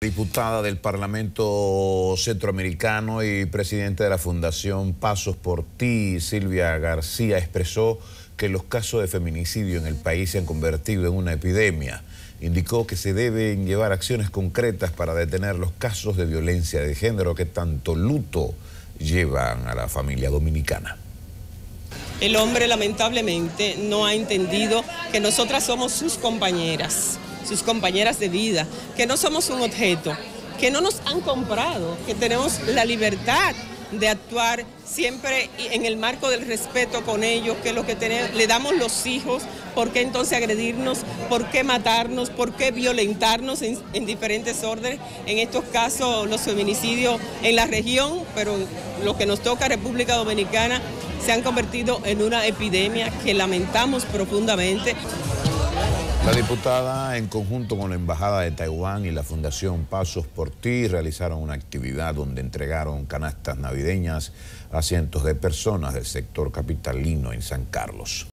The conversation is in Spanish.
Diputada del Parlamento Centroamericano y presidente de la Fundación Pasos por Ti, Silvia García, expresó que los casos de feminicidio en el país se han convertido en una epidemia. Indicó que se deben llevar acciones concretas para detener los casos de violencia de género que tanto luto llevan a la familia dominicana. El hombre lamentablemente no ha entendido que nosotras somos sus compañeras de vida, que no somos un objeto, que no nos han comprado, que tenemos la libertad de actuar siempre en el marco del respeto con ellos, que es lo que le damos los hijos. ¿Por qué entonces agredirnos? ¿Por qué matarnos? ¿Por qué violentarnos en diferentes órdenes? En estos casos, los feminicidios en la región, pero lo que nos toca a República Dominicana, se han convertido en una epidemia que lamentamos profundamente. La diputada, en conjunto con la Embajada de Taiwán y la Fundación Pasos por Ti, realizaron una actividad donde entregaron canastas navideñas a cientos de personas del sector capitalino en San Carlos.